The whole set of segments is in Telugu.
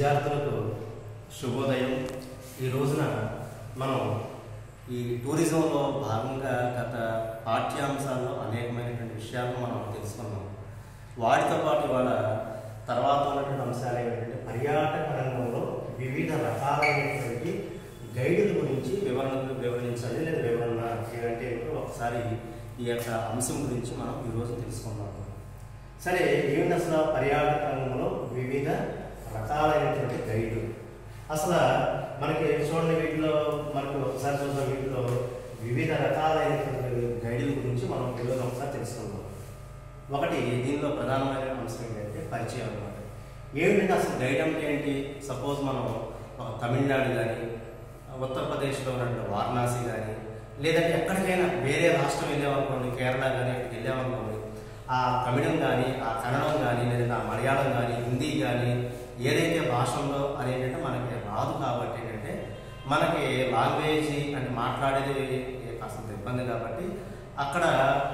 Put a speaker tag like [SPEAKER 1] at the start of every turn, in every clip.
[SPEAKER 1] విద్యార్థులకు శుభోదయం. ఈ రోజున మనం ఈ టూరిజంలో భాగంగా గత పాఠ్యాంశాల్లో అనేకమైనటువంటి విషయాలను మనం తెలుసుకున్నాం. వాటితో పాటు ఇవాళ తర్వాత ఉన్నటువంటి అంశాలు ఏమిటంటే పర్యాటక రంగంలో వివిధ రకాలైనటువంటి గైడుల గురించి వివరించండి లేదా వివరణ అంటే ఒకసారి ఈ యొక్క అంశం గురించి మనం ఈరోజు తెలుసుకుందాం. సరే, ఏమిటి అసలు పర్యాటక రంగంలో వివిధ రకాలైనటువంటి గైడ్లు? అసలు మనకి చూడండి, వీటిలో మనకు ఒకసారి చూద్దాం. వీటిలో వివిధ రకాలైనటువంటి గైడ్ల గురించి మనం ఈరోజు ఒకసారి తెలుసుకుందాం. ఒకటి, దీనిలో ప్రధానమైన అంశం ఏంటంటే పరిచయం అన్నమాట. ఏమిటంటే అసలు గైడ్ అంటే ఏంటి? సపోజ్ మనం ఒక తమిళనాడు కానీ ఉత్తరప్రదేశ్లో ఉన్నటువంటి వారణాసి కానీ లేదంటే ఎక్కడికైనా వేరే రాష్ట్రం వెళ్ళామనుకోండి, కేరళ కానీ అక్కడికి వెళ్ళామనుకోండి, ఆ తమిళం కానీ ఆ కన్నడం కానీ లేదా ఆ మలయాళం కానీ హిందీ కానీ ఏదైతే భాషల్లో అనేటంటే మనకి రాదు కాబట్టి ఏంటంటే మనకి లాంగ్వేజ్ అంటే మాట్లాడేది కాస్త ఇబ్బంది కాబట్టి అక్కడ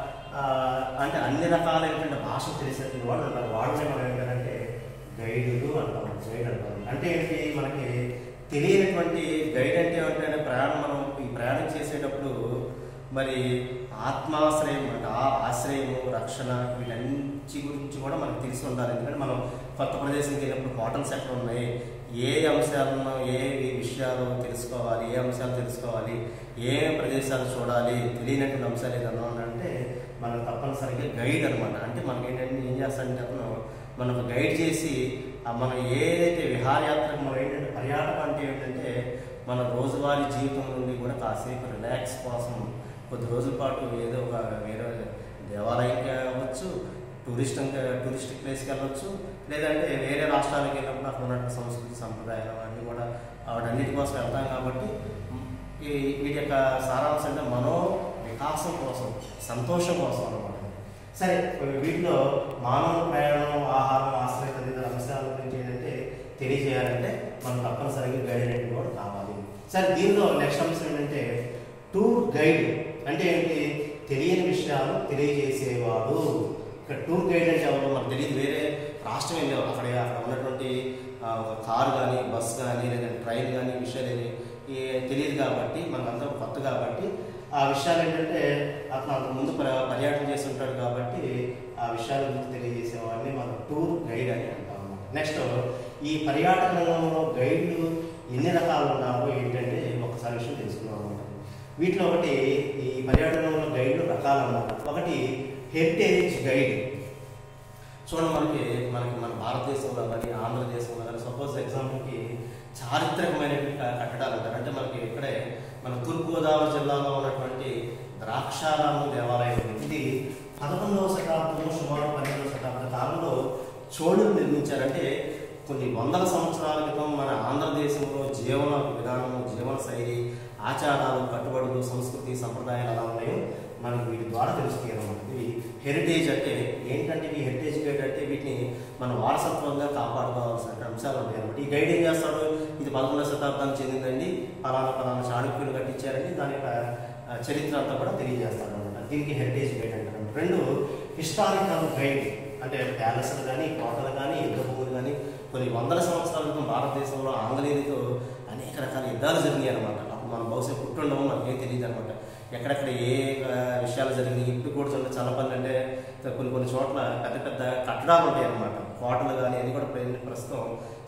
[SPEAKER 1] అంటే అన్ని రకాలైనటువంటి భాషలు తెలిసేటువంటి వాళ్ళు ఉంటారు. వాళ్ళని మనం ఏంటంటే గైడులు అంటాం. గైడ్ అంటాం అంటే ఏంటి? మనకి తెలియనటువంటి గైడ్ అంటే ఏమంటే మనం ఈ ప్రయాణం చేసేటప్పుడు మరి ఆత్మాశ్రయం అంటే ఆశ్రయము, రక్షణ వీటన్నిటి గురించి కూడా మనకు తెలిసి ఉండాలి. ఎందుకంటే మనం కొత్త ప్రదేశానికి వెళ్ళినప్పుడు హోటల్స్ ఎక్కడ ఉన్నాయి, ఏ అంశాలను ఏ విషయాలు తెలుసుకోవాలి, ఏ అంశాలు తెలుసుకోవాలి, ఏ ప్రదేశాలు చూడాలి, తెలియనటువంటి అంశాలు ఏదన్నా ఉన్నాయంటే మనకు తప్పనిసరిగా గైడ్ అనమాట. అంటే మనకి ఏంటంటే ఏం చేస్తాడంటే అతను మనకు గైడ్ చేసి మనం ఏదైతే విహారయాత్రకు మనం ఏంటంటే పర్యాటకం అంటే ఏంటంటే మన రోజువారీ జీవితం నుండి కూడా కాసేపు రిలాక్స్ కోసం కొద్ది రోజుల పాటు ఏదో ఒక వేరే దేవాలయంకి అవ్వచ్చు, టూరిస్ట్ ప్లేస్కి వెళ్ళవచ్చు, లేదంటే వేరే రాష్ట్రాలకు వెళ్ళినప్పుడు అక్కడ ఉన్నటువంటి సంస్కృతి సంప్రదాయాలు అన్నీ కూడా వాటన్నిటి కోసం వెళ్తాం. కాబట్టి వీటి యొక్క సారాంశం అంటే మనో వికాసం కోసం, సంతోషం కోసం అన్నమాట. సరే, వీటిలో మానవ ప్రయాణం, ఆహారం, ఆశ్రయ తదితర అంశాల గురించి ఏంటంటే తెలియజేయాలంటే మనం తప్పనిసరిగా గైడ్ అనేది కూడా కావాలి. సరే, దీనిలో నెక్స్ట్ అంశం ఏంటంటే టూర్ గైడ్ అంటే ఏంటి? తెలియని విషయాలు తెలియజేసేవాడు. ఇక్కడ టూర్ గైడ్ అంటే ఎవరు మనకు తెలియదు. వేరే రాష్ట్రం వెళ్ళాము, అక్కడ ఉన్నటువంటి కారు కానీ బస్ కానీ లేదంటే ట్రైన్ కానీ విషయాలు తెలియదు కాబట్టి మనకంతా కొత్త కాబట్టి ఆ విషయాలు ఏంటంటే అతను అంతకుముందు పర్యటన చేసి ఉంటాడు కాబట్టి ఆ విషయాల గురించి తెలియజేసేవాడిని మనం టూర్ గైడ్ అని అంటాం. నెక్స్ట్, ఈ పర్యాటక రంగంలో గైడ్లు ఎన్ని రకాలు ఉన్నారో ఏంటంటే ఒకసారి విషయం తెలుసుకున్నాం అనమాట. వీటిలో ఒకటి ఈ పర్యాటక రంగంలో గైడ్లు రకాలు అన్నమాట. ఒకటి హెరిటేజ్ గైడ్. చూడండి, మన భారతదేశంలో కానీ ఆంధ్రదేశంలో కానీ సపోజ్ ఎగ్జాంపుల్కి చారిత్రకమైనటువంటి కట్టడాలు ఉంటారు. అంటే మనకి ఇక్కడే మన తూర్పుగోదావరి జిల్లాలో ఉన్నటువంటి ద్రాక్షారామ దేవాలయం. ఇది 11వ శతాబ్దం సుమారు 12వ శతాబ్ద కాలంలో చోళులు నిర్మించారంటే కొన్ని వందల సంవత్సరాల క్రితం మన ఆంధ్రదేశంలో జీవన విధానము, జీవన శైలి, ఆచారాలు, కట్టుబడులు, సంస్కృతి, సంప్రదాయాలు ఎలా ఉన్నాయో మనకి వీటి ద్వారా తెలుస్తాయి అన్నమాట. ఇవి హెరిటేజ్ అంటే ఏంటంటే ఈ హెరిటేజ్ గైడ్ అంటే వీటిని మన వారసత్వంగా కాపాడుకోవాల్సిన అంశాలు ఉంటాయి అనమాట. ఈ గైడ్ ఏం చేస్తాడు? ఇది 11వ శతాబ్దానికి చెందిందండి, పలానా చాళుక్యులు కట్టించారండి, దాని యొక్క చరిత్ర అంతా కూడా తెలియజేస్తాడు అనమాట. దీనికి హెరిటేజ్ గైడ్ అంటారు. రెండు, హిస్టారికల్ గైడ్ అంటే ప్యాలెస్లు కానీ, కోటలు కానీ, యుద్ధ భూములు కానీ కొన్ని వందల సంవత్సరాల క్రితం భారతదేశంలో ఆంగ్లేయులతో అనేక రకాల యుద్ధాలు జరిగినాయి అనమాట. అప్పుడు మనం బహుశా పుట్టుండము, మనకేం తెలియదు అనమాట. ఎక్కడెక్కడ ఏ విషయాలు జరిగినాయి. ఇప్పుడు కూడా చూడండి, చల్లపల్లి అంటే కొన్ని చోట్ల పెద్ద పెద్ద కట్టడాలు ఉంటాయి అన్నమాట. కోటలు కానీ అది కూడా ప్రస్తుతం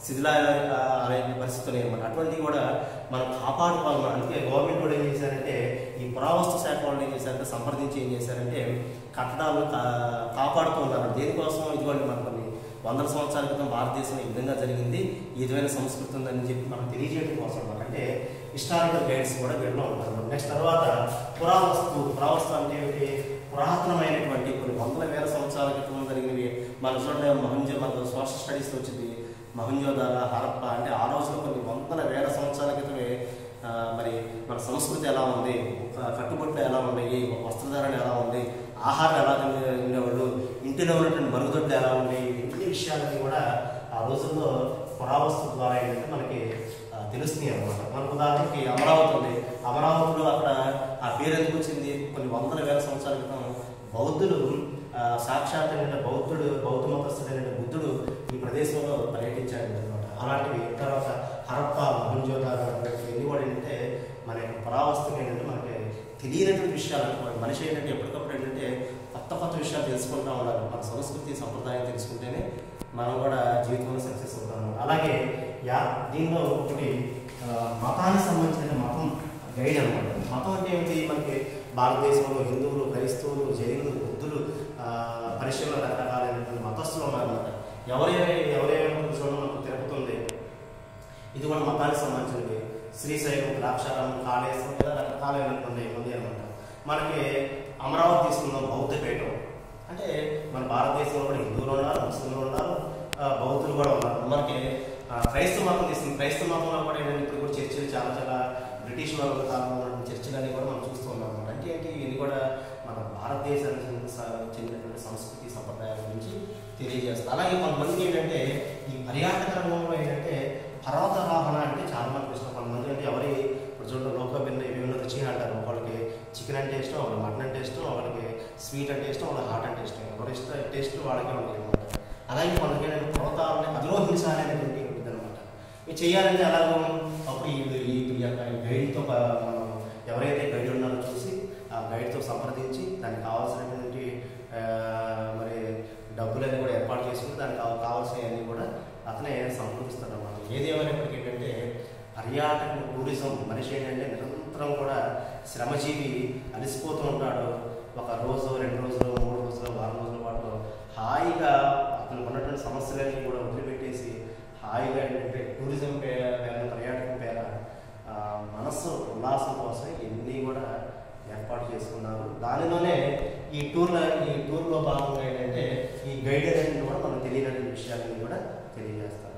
[SPEAKER 1] శిథిలాలయ పరిస్థితులు అనమాట. అటువంటివి కూడా మనం కాపాడుకోవాలి. అందుకే గవర్నమెంట్ కూడా ఏం చేశారంటే ఈ పురావస్తు శాఖ వాళ్ళు ఏం చేశారంటే సంప్రదించి ఏం చేశారంటే కట్టడాలు కాపాడుతూ ఉన్నారు. దేనికోసం? ఇదిగోండి మన కొన్ని వందల సంవత్సరాల క్రితం భారతదేశంలో ఈ విధంగా జరిగింది, ఈ విధమైన సంస్కృతి ఉందని చెప్పి మనం తెలియజేయడం కోసం అనమాట. అంటే హిస్టారికల్ గైడ్స్ కూడా వీళ్ళు ఉంటారు. నెక్స్ట్ తర్వాత పురావస్తు అంటే ఏమిటి? పురాతనమైనటువంటి కొన్ని వందల వేల సంవత్సరాల క్రితం జరిగినవి. మన చూడండి, మనకు సోషల్ స్టడీస్లో వచ్చింది మహంజోదార, హరప్ప అంటే ఆ రోజులో కొన్ని వందల వేల సంవత్సరాల క్రితమే మరి మన సంస్కృతి ఎలా ఉంది, కట్టుబట్లు ఎలా ఉన్నాయి, వస్త్రధారణ ఎలా ఉంది, ఆహారం ఎలా ఉండేవాళ్ళు, ఇంటిలో ఉన్నటువంటి మరుగుదొడ్లు ఎలా ఉన్నాయి, ఇన్ని విషయాలన్నీ కూడా ఆ రోజుల్లో పురావస్తు ద్వారా ఏంటంటే మనకి తెలుస్తున్నాయి అన్నమాట. మనకు ఉదాహరణకి అమరావతి ఉంది. అమరావతిలో అక్కడ ఆ పేరు ఎందుకు వచ్చింది? కొన్ని వందల వేల సంవత్సరాల క్రితం బౌద్ధులు సాక్షాత్ బౌద్ధ మతస్థుడైన బుద్ధుడు ఈ ప్రదేశంలో పర్యటించాడు అనమాట. అలాంటివి. తర్వాత హరప్ప, మొహంజోదారో ఇవన్నీ కూడా ఏంటంటే మన యొక్క పురావస్తులు ఏంటంటే మనకి తెలియనటువంటి విషయాలు. మనిషి ఏంటంటే ఎప్పటికప్పుడు ఏంటంటే కొత్త కొత్త విషయాలు తెలుసుకుంటూ ఉండాలి. మన సంస్కృతి సంప్రదాయం తెలుసుకుంటేనే మనం కూడా జీవితంలో సక్సెస్ అవుతాం. అలాగే దీనిలో ఒకటి మతానికి సంబంధించిన మతం గైడ్ అనమాట. మతం అంటే ఏమిటి? మనకి భారతదేశంలో హిందువులు, క్రైస్తవులు, జైనులు, బుద్ధులు, పరిశ్రమలో రకరకాలైనటువంటి మతస్థులు ఉన్నారన్నమాట. ఎవరేమో చూడడం మనకు తిరుగుతుంది. ఇది కూడా మతానికి సంబంధించినవి. శ్రీశైలం, ద్రాక్షారామం, కాళేశ్వరం ఇలా రకరకాలైనటువంటి ఉంది అనమాట. మనకి అమరావతి తీసుకుందాం, బౌద్ధపీఠం. అంటే మన భారతదేశంలో కూడా హిందువులు ఉన్నారు, ముస్లింలు ఉన్నారు, బౌద్ధులు కూడా ఉన్నారు. మనకి క్రైస్తవ మతం తీసుకుంది. క్రైస్తవ మతంలో కూడా ఏంటంటే ఇప్పుడు కూడా చర్చలు చాలా బ్రిటిష్ వాళ్ళ కాలంలో ఉన్న చర్చలన్నీ కూడా మనం చూస్తూ ఉన్నాం అనమాట. అంటే ఏంటి? ఇవి కూడా మన భారతదేశానికి చెందినటువంటి సంస్కృతి సంప్రదాయాల గురించి తెలియజేస్తారు. అలాగే కొంతమందికి ఏంటంటే ఈ పర్యాటక రంగంలో ఏంటంటే పర్వతారోహణ అంటే చాలా మందికి ఇష్టం. కొంతమంది అంటే ఇప్పుడు చూడండి లోకభిన్న విభిన్న రుచి అంటారు. ఒకళ్ళకి చికెన్ అంటే ఇష్టం, ఒకళ్ళకి మటన్ అంటే ఇష్టం, ఒకళ్ళకి స్వీట్ అంటే ఇష్టం, వాళ్ళకి హాట్ అంటే ఇష్టం. ఎవరి ఇష్టం టేస్ట్ వాళ్ళకే ఉంటాయి అనమాట. అలాగే మనకి పర్వతాలని అధిరోహించాలనేటువంటి ఉంటుంది అనమాట. ఇవి చేయాలంటే అలాగే అప్పుడు ఈ గైడ్తో మనం ఎవరైతే గైడ్ ఉన్నారో చూసి ఆ గైడ్తో సంప్రదించి దానికి కావాల్సినటువంటి మరి డబ్బులన్నీ కూడా ఏర్పాటు చేసుకుని దానికి కావాల్సినవన్నీ కూడా అతనే సమకూరుస్తాడు అన్నమాట. ఏది ఏమైనప్పటికీ ఏంటంటే పర్యాటకం, టూరిజం మనిషి ఏంటంటే నిరంతరం కూడా శ్రమజీవి, అలసిపోతూ ఉంటాడు. ఒక రోజు, 2 రోజులు, 3 రోజులు, వారం రోజుల పాటు హాయిగా అతను ఉన్నటువంటి సమస్యలన్నీ కూడా వదిలిపెట్టేసి హాయిగా ఏంటంటే టూరిజం పేర, పర్యాటకం పేర మనస్సు ఉల్లాసం కోసం ఇవన్నీ కూడా ఏర్పాటు చేసుకున్నారు. దానిలోనే ఈ టూర్లో భాగంగా ఏంటంటే ఈ గైడ్ అనేది కూడా మనకు తెలియనటువంటి విషయాలన్నీ కూడా తెలియజేస్తారు.